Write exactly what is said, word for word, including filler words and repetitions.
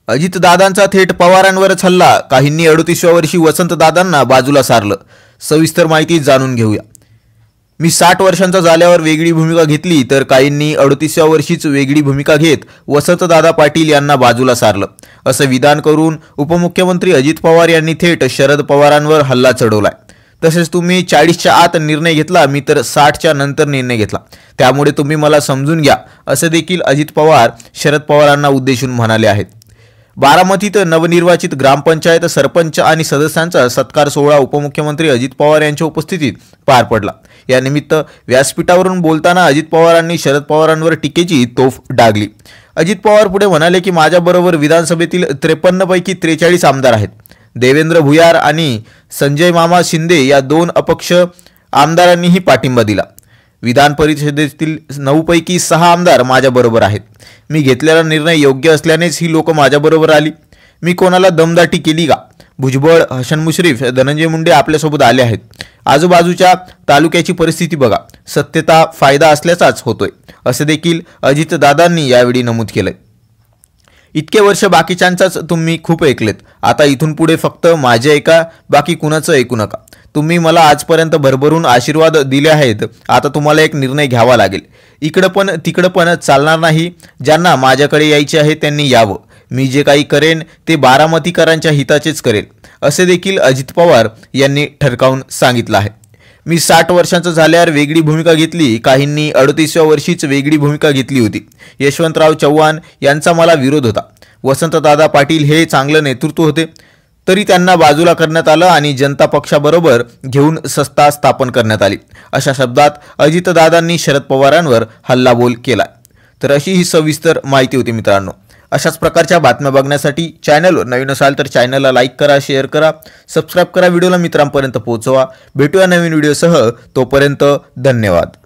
अजितदादांचा थेट पवारांवरच हल्ला, काहींनी अडोतीसव्या वर्षी वसंतदादांना बाजूला सारलं. सविस्तर माहिती जाणून घेऊया. मी साठ वर्षांचा झाल्यावर वेगळी भूमिका घेतली, तर काहींनी अडोतीसव्या वर्षीच वेगळी भूमिका घेत वसंतदादा पाटील यांना बाजूला सारलं, असं विधान करून उपमुख्यमंत्री अजित पवार यांनी थेट शरद पवारांवर हल्ला चढवलाय. तसेच तुम्ही चाळीसच्या आत निर्णय घेतला, मी तर साठच्या नंतर निर्णय घेतला, त्यामुळे तुम्ही मला समजून घ्या, असं देखील अजित पवार शरद पवारांना उद्देशून म्हणाले आहेत. बारामतीत नवनिर्वाचित ग्रामपंचायत सरपंच आणि सदस्यांचा सत्कार सोहळा उपमुख्यमंत्री अजित पवार यांच्या उपस्थितीत पार पडला. यानिमित्त व्यासपीठावरून बोलताना अजित पवारांनी शरद पवारांवर टीकेची तोफ डागली. अजित पवार पुढे म्हणाले की माझ्याबरोबर विधानसभेतील त्रेपन्न पैकी त्रेचाळीस आमदार आहेत. देवेंद्र भुयार आणि संजय मामा शिंदे या दोन अपक्ष आमदारांनीही पाठिंबा दिला. विधान परिषदेतील नऊ पैकी सहा आमदार माझ्याबरोबर आहेत. मी घेतलेला निर्णय योग्य असल्यानेच ही लोक माझ्याबरोबर आली. मी कोणाला दमदाटी केली का? भुजबळ, हसन मुश्रीफ, धनंजय मुंडे आपल्यासोबत आले आहेत. आजूबाजूच्या तालुक्याची परिस्थिती बघा, सत्यता फायदा असल्याचाच होतोय, असे देखील अजितदादांनी यावेळी नमूद केलंय. इतके वर्ष बाकीच्यांचाच तुम्ही खूप ऐकलेत, आता इथून पुढे फक्त माझे ऐका, बाकी कुणाचं ऐकू नका. तुम्ही मला आजपर्यंत भरभरून आशीर्वाद दिले आहेत, आता तुम्हाला एक निर्णय घ्यावा लागेल. इकडं पण तिकडं पण चालणार नाही. ज्यांना माझ्याकडे यायचे आहे त्यांनी यावं. मी जे काही करेन ते बारामतीकरांच्या हिताचेच करेल, असे देखील अजित पवार यांनी ठणकावून सांगितलं आहे. मी साठ वर्षांचं झाल्यावर वेगळी भूमिका घेतली, काहींनी अडतीसव्या वर्षीच वेगळी भूमिका घेतली होती. यशवंतराव चव्हाण यांचा मला विरोध होता. वसंतदादा पाटील हे चांगलं नेतृत्व होते, तरी त्यांना बाजूला करण्यात आलं आणि जनता पक्षाबरोबर घेऊन सत्ता स्थापन करण्यात आली, अशा शब्दात अजितदादांनी शरद पवारांवर हल्लाबोल केला. तर अशी ही सविस्तर माहिती होती मित्रांनो. अशाच प्रकारच्या बातम्या बघण्यासाठी चॅनलवर नवीन असाल तर चॅनलला लाईक करा, शेअर करा, सबस्क्राईब करा, व्हिडिओला मित्रांपर्यंत पोहोचवा. भेटूया नवीन व्हिडिओसह. तोपर्यंत धन्यवाद.